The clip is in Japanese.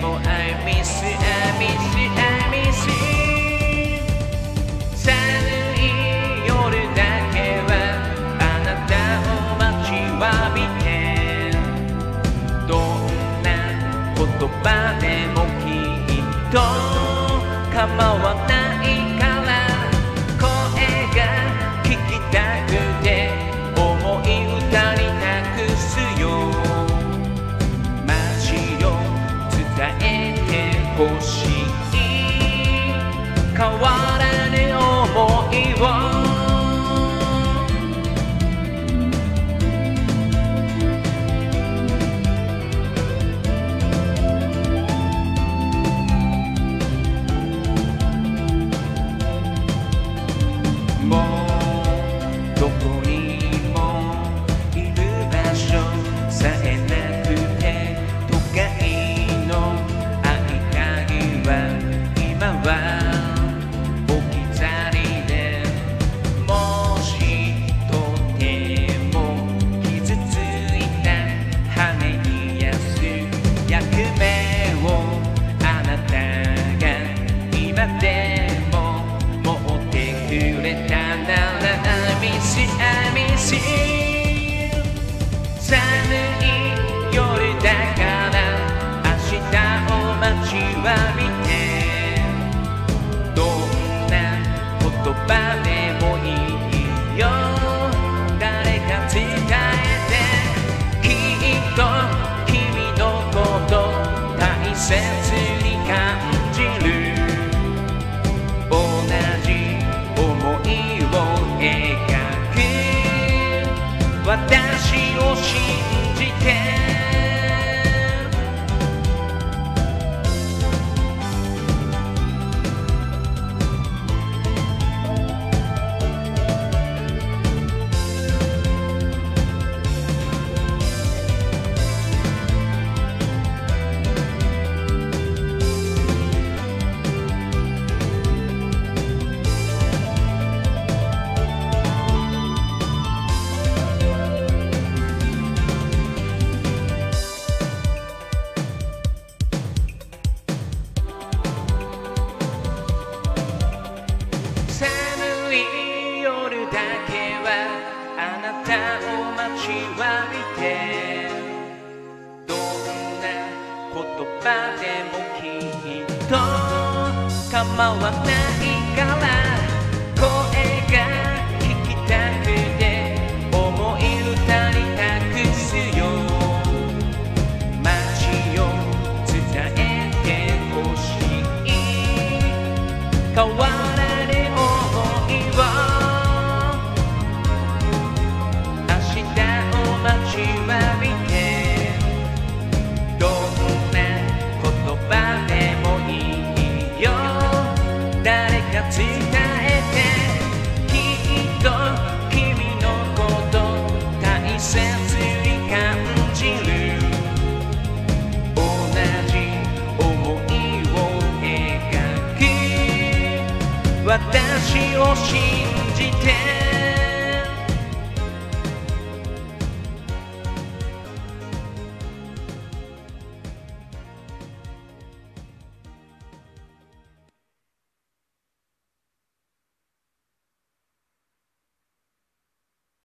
も I miss I miss I miss 寒い夜だけはあなたを待ちわびてどんな言葉でもきっと構わないから声が聞きたくて思い歌に託すよ街を伝えてほしい変わらぬ想いをもうどこにもいる場所さえなくて都会の合鍵は今は置き去りでもしとても傷ついた羽にやす役目をあなたが今でも持ってくれたなら I miss I miss 寒い夜だから明日を待ちわびてどんな言葉でもいいよ誰か伝えてきっと君のこと大切に感じる同じ想いを描く私を信じて寒い夜だけはあなたを待ちわびてどんな言葉でもきっと構わないから声が聞きたくて思い歌に託すよ街を伝えてほしい変わらぬ想いを明日を待ちわびてどんな言葉でもいいよ誰か伝えてきっと君のこと大切に感じる同じ想いを描く私を信